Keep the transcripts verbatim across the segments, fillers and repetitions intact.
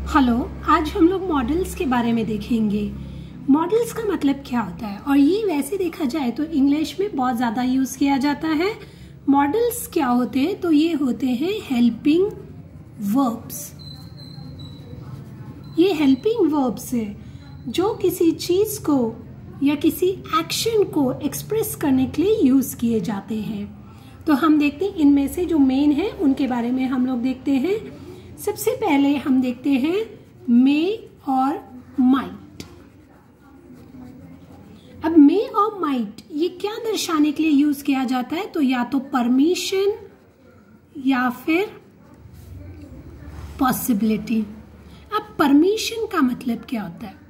Hello, आज हम लोग मॉडल्स के बारे में देखेंगे। मॉडल्स का मतलब क्या होता है, और ये वैसे देखा जाए तो इंग्लिश में बहुत ज़्यादा यूज़ किया जाता है। मॉडल्स क्या होते हैं, तो ये होते हैं हेल्पिंग वर्ब्स। ये हेल्पिंग वर्ब्स है जो किसी चीज़ को या किसी एक्शन को एक्सप्रेस करने के लिए यूज़ किए जाते हैं। तो हम देखते हैं इनमें से जो मेन है उनके बारे में हम लोग देखते हैं। सबसे पहले हम देखते हैं मे और माइट। अब मे और माइट ये क्या दर्शाने के लिए यूज किया जाता है, तो या तो परमिशन या फिर पॉसिबिलिटी। अब परमिशन का मतलब क्या होता है?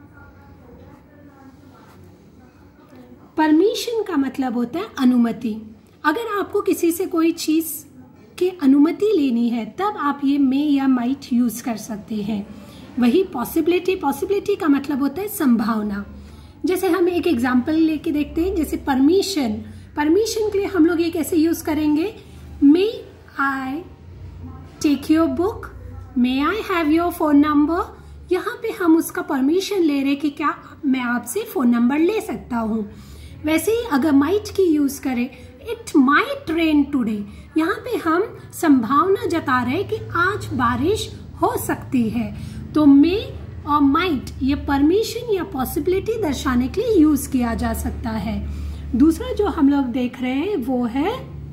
परमिशन का मतलब होता है अनुमति। अगर आपको किसी से कोई चीज की अनुमति लेनी है तब आप ये मे या माइट यूज कर सकते हैं। वही पॉसिबिलिटी पॉसिबिलिटी का मतलब होता है संभावना। जैसे हम एक एग्जांपल लेके देखते हैं, जैसे परमिशन परमिशन के लिए हम लोग ये कैसे यूज करेंगे, may I take your book, may I have your phone number. यहाँ पे हम उसका परमिशन ले रहे कि क्या मैं आपसे फोन नंबर ले सकता हूँ। वैसे ही अगर माइट की यूज करें, इट माइट रेन टुडे, यहाँ पे हम संभावना जता रहे कि आज बारिश हो सकती है। तो मे और माइट ये परमिशन या पॉसिबिलिटी दर्शाने के लिए यूज किया जा सकता है। दूसरा जो हम लोग देख रहे हैं वो है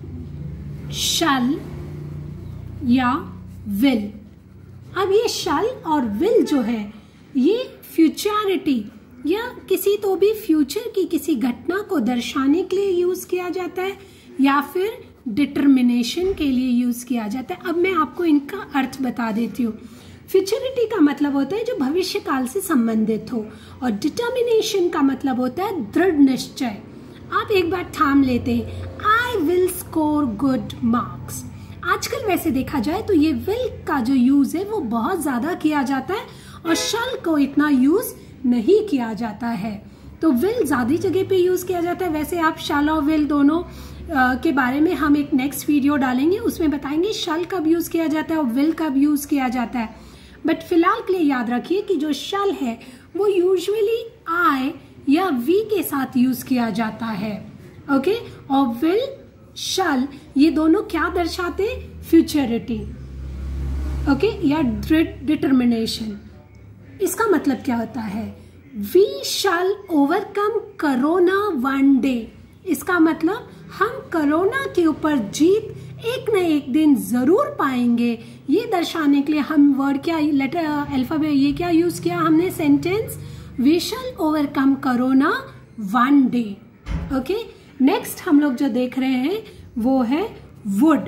शल या विल। अब ये शल और विल जो है ये फ्यूचरिटी या किसी तो भी फ्यूचर की किसी घटना को दर्शाने के लिए यूज किया जाता है या फिर डिटर्मिनेशन के लिए यूज किया जाता है। अब मैं आपको इनका अर्थ बता देती हूँ। फ्यूचरिटी का मतलब होता है जो भविष्य काल से संबंधित हो, और डिटर्मिनेशन का मतलब होता है दृढ़ निश्चय। आप एक बार ठाम लेते हैं, I will score good marks. आजकल वैसे देखा जाए तो ये विल का जो यूज है वो बहुत ज्यादा किया जाता है और शल को इतना यूज नहीं किया जाता है। तो विल ज्यादा जगह पे यूज किया जाता है। वैसे आप शल और विल दोनों आ, के बारे में हम एक नेक्स्ट वीडियो डालेंगे, उसमें बताएंगे शल कब यूज किया जाता है और विल कब यूज किया जाता है। बट फिलहाल के लिए याद रखिए कि जो शल है वो यूजुअली आई या वी के साथ यूज किया जाता है। ओके, और विल शल ये दोनों क्या दर्शाते, फ्यूचरिटी ओके या डिटर्मिनेशन। इसका मतलब क्या होता है, we shall overcome corona one day. इसका मतलब हम कोरोना के ऊपर जीत एक न एक दिन जरूर पाएंगे। ये दर्शाने के लिए हम वर्ड क्या, लेटर अल्फाबेट ये क्या यूज किया हमने, sentence we shall overcome corona one day. Okay, next हम लोग जो देख रहे हैं वो है वुड।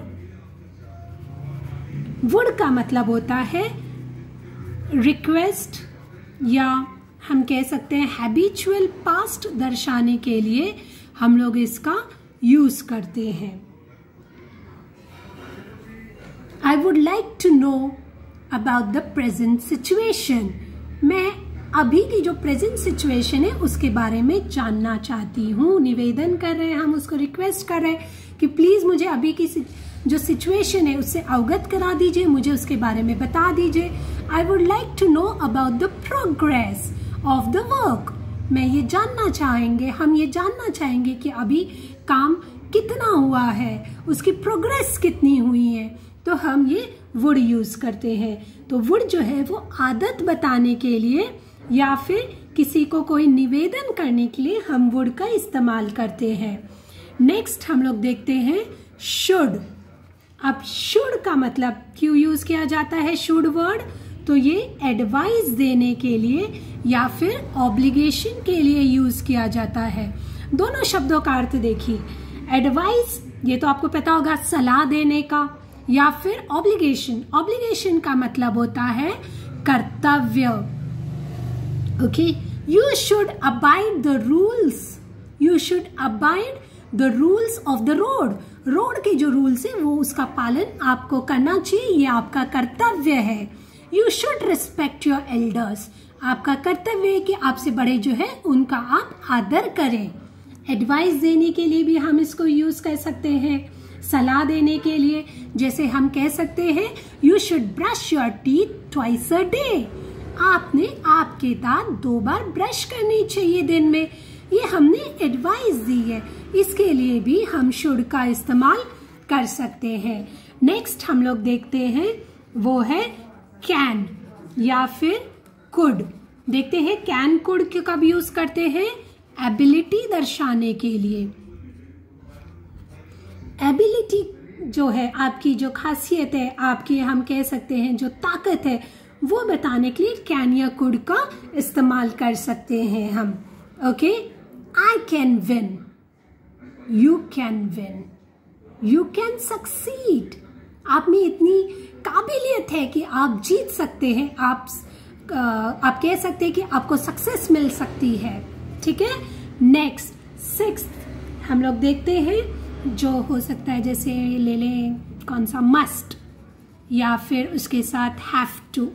वुड का मतलब होता है रिक्वेस्ट या हम कह सकते हैं हैबिचुअल पास्ट दर्शाने के लिए हम लोग इसका यूज करते हैं। I would like to know about the present situation. मैं अभी की जो प्रेजेंट सिचुएशन है उसके बारे में जानना चाहती हूँ। निवेदन कर रहे हैं हम, उसको रिक्वेस्ट कर रहे हैं कि प्लीज मुझे अभी की जो सिचुएशन है उससे अवगत करा दीजिए, मुझे उसके बारे में बता दीजिए। I would like to know about the progress of the work. मैं ये जानना चाहेंगे, हम ये जानना चाहेंगे कि अभी काम कितना हुआ है, उसकी प्रोग्रेस कितनी हुई है। तो हम ये वुड यूज करते हैं। तो वुड जो है वो आदत बताने के लिए या फिर किसी को कोई निवेदन करने के लिए हम वुड का इस्तेमाल करते हैं। नेक्स्ट हम लोग देखते हैं शुड। अब शुड का मतलब क्यों यूज किया जाता है शुड वर्ड, तो ये एडवाइस देने के लिए या फिर ऑब्लिगेशन के लिए यूज किया जाता है। दोनों शब्दों का अर्थ देखिए। एडवाइस ये तो आपको पता होगा सलाह देने का, या फिर ऑब्लिगेशन ऑब्लिगेशन का मतलब होता है कर्तव्य। Okay, you should abide the rules, you should abide the rules of the road. Road के जो रूल्स है वो उसका पालन आपको करना चाहिए, ये आपका कर्तव्य है। You should respect your elders. आपका कर्तव्य है कि आपसे बड़े जो है उनका आप आदर करें। एडवाइस देने के लिए भी हम इसको यूज कर सकते हैं। सलाह देने के लिए। जैसे हम कह सकते हैं you should brush your teeth twice a day. आपने आपके दांत दो बार ब्रश करनी चाहिए दिन में। ये हमने एडवाइस दी है, इसके लिए भी हम शुड का इस्तेमाल कर सकते हैं। नेक्स्ट हम लोग देखते हैं वो है कैन या फिर कुड। देखते हैं कैन कुड क्यों कब यूज करते हैं? एबिलिटी दर्शाने के लिए। एबिलिटी जो है आपकी जो खासियत है, आपकी हम कह सकते हैं जो ताकत है, वो बताने के लिए कैन या कुड का इस्तेमाल कर सकते हैं हम। Okay, I can win, you can win, you can succeed. आप में इतनी काबिलियत है कि आप जीत सकते हैं। आप आप कह सकते हैं कि आपको सक्सेस मिल सकती है। ठीक है। नेक्स्ट सिक्स्थ हम लोग देखते हैं जो हो सकता है, जैसे ले लें कौन सा, मस्ट या फिर उसके साथ हैव टू।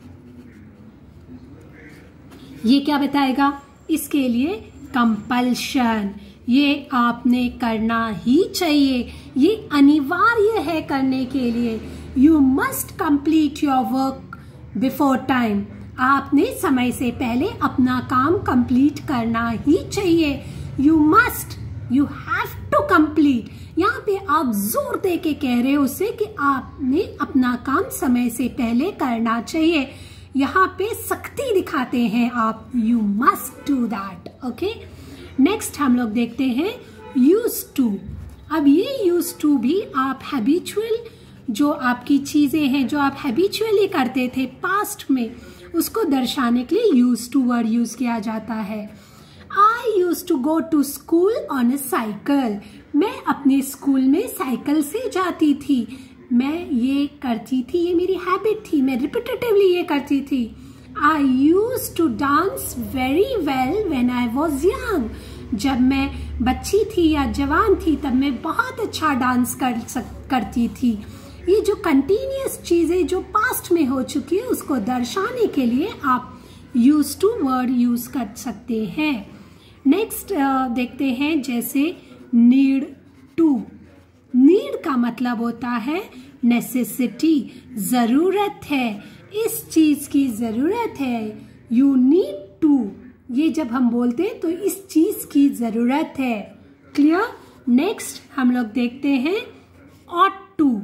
ये क्या बताएगा? इसके लिए कंपल्शन, ये आपने करना ही चाहिए, ये अनिवार्य है करने के लिए। You must complete your work before time. आपने समय से पहले अपना काम कंप्लीट करना ही चाहिए। You must, you have to complete. यहाँ पे आप जोर दे के कह रहे हो उससे कि आपने अपना काम समय से पहले करना चाहिए। यहाँ पे सख्ती दिखाते हैं आप, you must do that. Okay, next हम लोग देखते हैं यूज टू। अब ये यूज टू भी आप हैबिचुअल, जो आपकी चीजें हैं जो आप हैबिचुअली करते थे पास्ट में, उसको दर्शाने के लिए यूज टू वर्ड यूज किया जाता है। I use to go to school on a cycle. मैं अपने स्कूल में साइकिल से जाती थी। मैं ये करती थी, ये मेरी हैबिट थी, मैं रिपीटेटिवली ये करती थी। I use to dance very well when I was young. जब मैं बच्ची थी या जवान थी तब मैं बहुत अच्छा डांस कर सक, करती थी। ये जो कंटिन्यूअस चीजें जो पास्ट में हो चुकी है उसको दर्शाने के लिए आप यूज टू वर्ड यूज कर सकते हैं। नेक्स्ट देखते हैं जैसे नीड टू। नीड का मतलब होता है नेसेसिटी, जरूरत है, इस चीज की जरूरत है। यू नीड टू, ये जब हम बोलते हैं तो इस चीज की जरूरत है। क्लियर। नेक्स्ट हम लोग देखते हैं ऑट टू।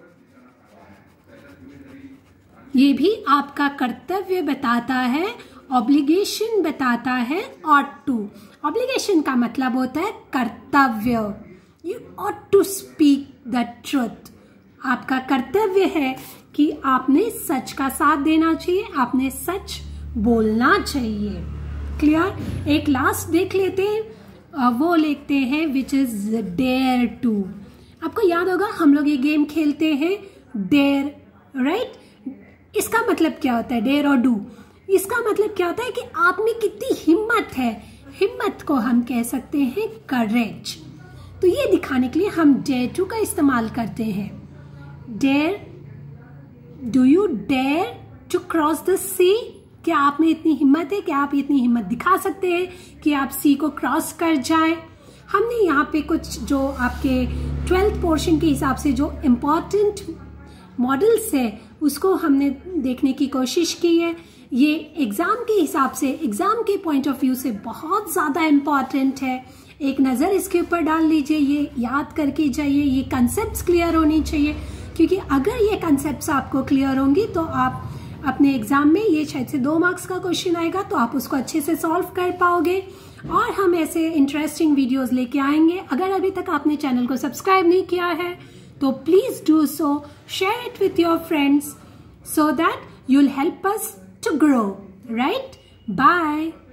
ये भी आपका कर्तव्य बताता है, ऑब्लिगेशन बताता है। ऑट टू, ऑब्लिगेशन का मतलब होता है कर्तव्य। You ought to speak the truth. आपका कर्तव्य है कि आपने सच का साथ देना चाहिए, आपने सच बोलना चाहिए। क्लियर। एक लास्ट देख लेते हैं, वो लिखते हैं विच इज डेयर टू। आपको याद होगा हम लोग ये गेम खेलते हैं डेयर, राइट। इसका मतलब क्या होता है? डेयर और डू, इसका मतलब क्या होता है कि आप में कितनी हिम्मत है। हिम्मत को हम कह सकते हैं करेज। तो ये दिखाने के लिए हम डेयर टू का इस्तेमाल करते हैं। Dare, do you dare to cross the sea? क्या आप में इतनी हिम्मत है? क्या आप इतनी हिम्मत दिखा सकते हैं कि आप सी को क्रॉस कर जाएं? हमने यहाँ पे कुछ जो आपके ट्वेल्थ पोर्शन के हिसाब से जो इम्पोर्टेंट मॉडल्स है उसको हमने देखने की कोशिश की है। ये एग्जाम के हिसाब से, एग्जाम के पॉइंट ऑफ व्यू से बहुत ज़्यादा इम्पॉर्टेंट है। एक नज़र इसके ऊपर डाल लीजिए, ये याद करके जाइए, ये कंसेप्ट्स क्लियर होनी चाहिए, क्योंकि अगर ये कंसेप्ट्स आपको क्लियर होंगी तो आप अपने एग्जाम में, ये शायद से दो मार्क्स का क्वेश्चन आएगा, तो आप उसको अच्छे से सॉल्व कर पाओगे। और हम ऐसे इंटरेस्टिंग वीडियोस लेके आएंगे। अगर अभी तक आपने चैनल को सब्सक्राइब नहीं किया है तो please do so, share it with your friends so that you'll help us to grow, right? Bye.